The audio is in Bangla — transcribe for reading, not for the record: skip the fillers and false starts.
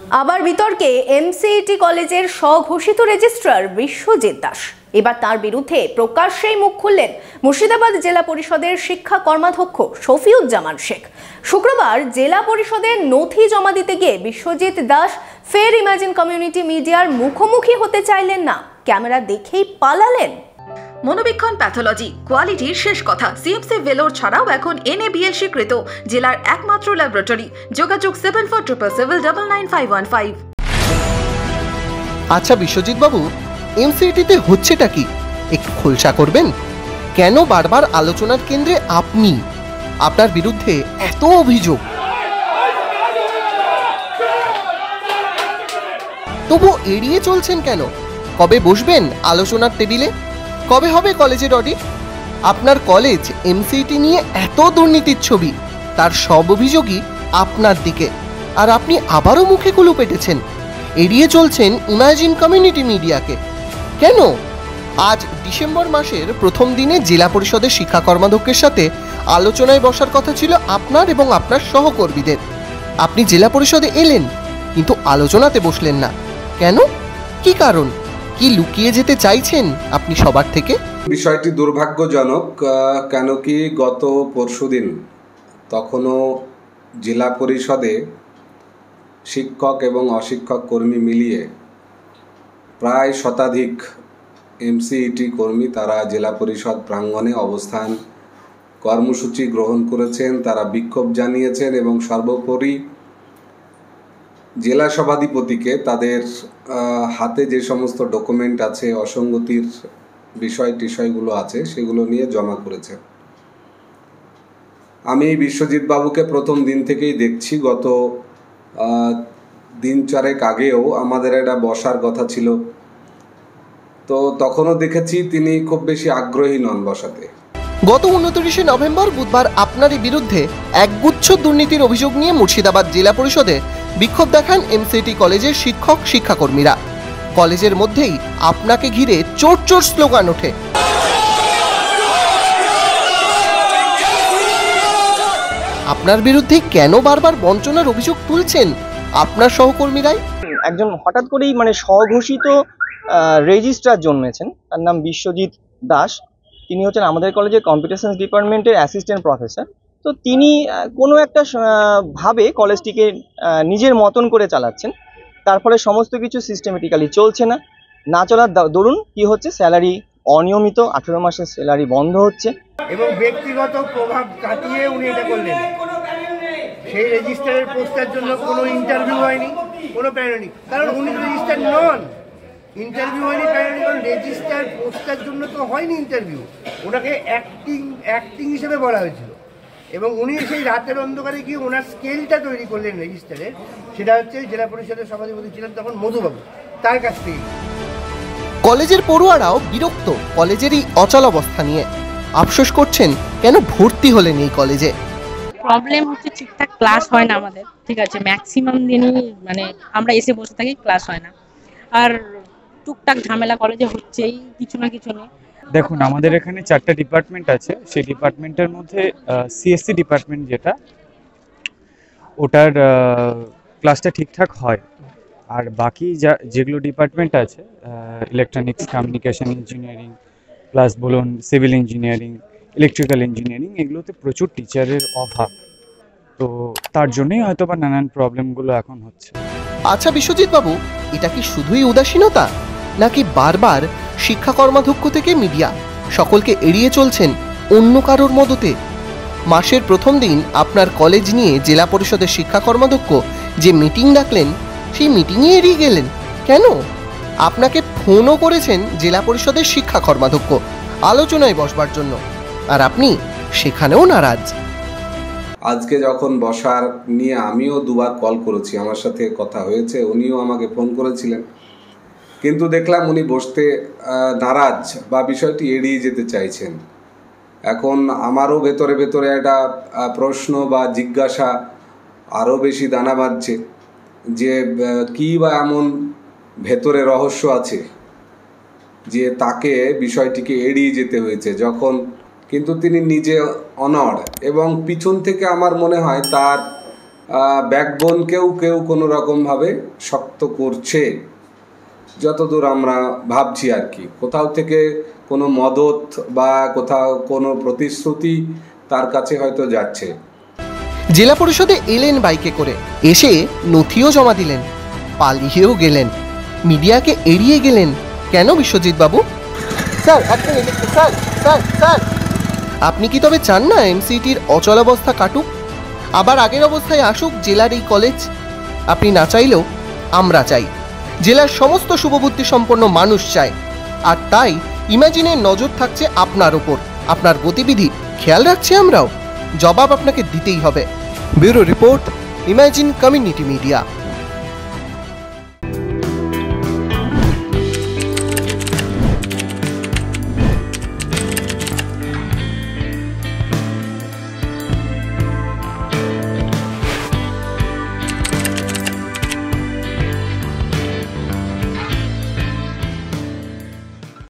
আবার বিতর্কে এমসিইটি কলেজের স্বঘোষিত রেজিস্ট্রার বিশ্বজিৎ দাস। এবার তার বিরুদ্ধে প্রকাশ্যেই মুখ খুললেন মুর্শিদাবাদ জেলা পরিষদের শিক্ষা কর্মাধ্যক্ষ শফিউজ্জামান শেখ। শুক্রবার জেলা পরিষদের নথি জমা দিতে গিয়ে বিশ্বজিৎ দাস ফের ইমাজিন কমিউনিটি মিডিয়ার মুখোমুখি হতে চাইলেন না, ক্যামেরা দেখেই পালালেন। মনোবীক্ষণ প্যাথোলজি কোয়ালিটির শেষ কথা। সিএমসি ভেলোর ছাড়াও এখন NABL স্বীকৃত জেলার একমাত্র ল্যাবরেটরি। যোগাযোগ 7477999515। আচ্ছা বিশ্বজিৎ বাবু, এমসিইটিতে হচ্ছেটা কি একটু খোলসা করবেন? কেন বারবার আলোচনার কেন্দ্রে আপনি? আপনার বিরুদ্ধে এত অভিযোগ, তবু এড়িয়ে চলছেন কেন? কবে বসবেন আলোচনার টেবিলে? কবে হবে কলেজের অডিট? আপনার কলেজ এমসিইটি নিয়ে এত দুর্নীতির ছবি, তার সব অভিযোগই আপনার দিকে, আর আপনি আবারও মুখে কুলু পেটেছেন। এড়িয়ে চলছেন ইমাজিন কমিউনিটি মিডিয়াকে কেন? আজ ডিসেম্বর মাসের প্রথম দিনে জেলা পরিষদের শিক্ষা কর্মাধ্যক্ষের সাথে আলোচনায় বসার কথা ছিল আপনার এবং আপনার সহকর্মীদের। আপনি জেলা পরিষদে এলেন, কিন্তু আলোচনাতে বসলেন না কেন? কি কারণ? কি লুকিয়ে যেতে চাইছেন আপনি সবার থেকে? বিষয়টি দুর্ভাগ্যজনক, কেন কি গত পরশুদিন তখনও জেলা পরিষদে শিক্ষক এবং অশিক্ষক কর্মী মিলিয়ে প্রায় শতাধিক এমসিইটি কর্মী তারা জেলা পরিষদ প্রাঙ্গণে অবস্থান কর্মসূচি গ্রহণ করেছেন, তারা বিক্ষোভ জানিয়েছেন এবং সর্বোপরি জেলা সভাধিপতিকে তাদের হাতে যে সমস্ত ডকুমেন্ট আছে, অসঙ্গতির বিষয়গুলো আছে, সেগুলো নিয়ে জমা করেছে। আমি বিশ্বজিৎ বাবুকে প্রথম দিন থেকেই দেখছি। গত দিন চারেক আগেও আমাদের একটা বসার কথা ছিল, তো তখনও দেখেছি তিনি খুব বেশি আগ্রহী নন বসাতে। গত 29শে নভেম্বর বুধবার আপনারই বিরুদ্ধে একগুচ্ছ দুর্নীতির অভিযোগ নিয়ে মুর্শিদাবাদ জেলা পরিষদে বিক্ষোভ দেখান এমসিইটি কলেজের শিক্ষক শিক্ষাকর্মীরা। কলেজের মধ্যেই আপনাকে ঘিরে চোর চোর স্লোগান ওঠে। আপনার বিরুদ্ধে কেন বারবার বঞ্চনার অভিযোগ তুলছেন আপনার সহকর্মীরাই? একজন হঠাৎ করেই স্বঘোষিত রেজিস্ট্রার জন্মেছেন, তার নাম বিশ্বজিৎ দাস। তিনি হচ্ছেন আমাদের কলেজের কম্পিউটার সায়েন্স ডিপার্টমেন্টের অ্যাসিস্ট্যান্ট প্রফেসর। তো তিনি কোনো একটা ভাবে কলেজটিকে নিজের মতন করে চালাচ্ছেন, তার ফলে সমস্ত কিছু সিস্টেমেটিক্যালি চলছে না। না চলার দরুন কি হচ্ছে, স্যালারি অনিয়মিত, 18 মাসের স্যালারি বন্ধ হচ্ছে এবং ব্যক্তিগত প্রভাব কাটিয়ে উনি এটা করলেন। সেই রেজিস্টারের পোস্টের জন্য কোনো ইন্টারভিউ হয়নি, কোনো প্যারেনি, কারণ উনি রেজিস্টার নন। ইন্টারভিউ হয়নি, প্যারেনি, কারণ রেজিস্টার পোস্টের জন্য তো হয়নি ইন্টারভিউ, ওনাকে অ্যাক্টিং হিসেবে বলা হয়েছিল। এবং উনি সেই রাতের অন্ধকারে গিয়ে ওনার স্কেলটা তৈরি করলেন রেজিস্টারের, সেটা হচ্ছে জেলা পরিষদের সভাধিপতি ছিলেন তখন মধুবাবু, তার কাছ থেকে। কলেজের পড়ুয়ারাও বিরক্ত কলেজের এই অচলাবস্থা নিয়ে। আফসোস করছেন কেন ভর্তি হলেন এই কলেজে। প্রবলেম হচ্ছে ঠিকঠাক ক্লাস হয় না আমাদের, ঠিক আছে, ম্যাক্সিমাম দিনই আমরা এসে বসে থাকি, ক্লাস হয় না। আর টুকটাক ঝামেলা কলেজে হচ্ছেই কিছু না কিছু নিয়ে। দেখুন, আমাদের এখানে 4টা ডিপার্টমেন্ট আছে। সেই ডিপার্টমেন্টের মধ্যে সিএসসি ডিপার্টমেন্ট যেটা, ওটার ক্লাসটা ঠিকঠাক হয়। আর বাকি যেগুলো ডিপার্টমেন্ট আছে, ইলেকট্রনিক্স, কমিউনিকেশন ইঞ্জিনিয়ারিং, প্লাস বলুন সিভিল ইঞ্জিনিয়ারিং, ইলেকট্রিক্যাল ইঞ্জিনিয়ারিং, এগুলোতে প্রচুর টিচারের অভাব। তো তার জন্যই হয়তো বা নানান প্রবলেমগুলো এখন হচ্ছে। আচ্ছা বিশ্বজিৎ বাবু, এটা কি শুধুই উদাসীনতা, নাকি বারবার শিক্ষা কর্মাধ্যক্ষ থেকে মিডিয়া সকলকে এড়িয়ে চলছেন অন্য কারোর মদতে? মাসের প্রথম দিন আপনার কলেজ নিয়ে জেলা পরিষদের শিক্ষা কর্মাধ্যক্ষ যে মিটিং ডাকলেন, সেই মিটিংয়ে এড়িয়ে গেলেন কেন? আপনাকে ফোনও করেছেন জেলা পরিষদের শিক্ষা কর্মাধ্যক্ষ আলোচনায় বসবার জন্য, আর আপনি সেখানেও নারাজ। আজকে যখন বসার নিয়ে আমিও দুবার কল করেছি, আমার সাথে কথা হয়েছে, উনিও আমাকে ফোন করেছিলেন, কিন্তু দেখলাম উনি বসতে নারাজ বা বিষয়টি এড়িয়ে যেতে চাইছেন। এখন আমারও ভেতরে ভেতরে একটা প্রশ্ন বা জিজ্ঞাসা আরও বেশি দানা বাঁধছে যে কী বা এমন ভেতরে রহস্য আছে যে তাকে বিষয়টিকে এড়িয়ে যেতে হয়েছে, যখন কিন্তু তিনি নিজে অনড় এবং পিছন থেকে আমার মনে হয় তার ব্যাকবোনকেও কেউ কোনো রকমভাবে শক্ত করছে, যতদূর আমরা ভাবছি আর কি। কোথাও থেকে কোনো মদত বা কোথাও কোনো প্রতিশ্রুতি তার কাছে হয়তো যাচ্ছে। জেলা পরিষদে এলেন বাইকে করে, এসে নথিও জমা দিলেন, পালিয়েও গেলেন, মিডিয়াকে এড়িয়ে গেলেন কেন বিশ্বজিৎ বাবু? স্যার স্যার স্যার স্যার, আপনি কি তবে চান না এমসিইটির অচলাবস্থা কাটুক, আবার আগের অবস্থায় আসুক জেলার এই কলেজ? আপনি না চাইলেও আমরা চাই, জেলার সমস্ত শুভবুদ্ধি সম্পন্ন মানুষ চায়, আর তাই ইমাজিনের নজর থাকছে আপনার ওপর, আপনার গতিবিধি খেয়াল রাখছি আমরাও, জবাব আপনাকে দিতেই হবে। Bureau report, imagine community media.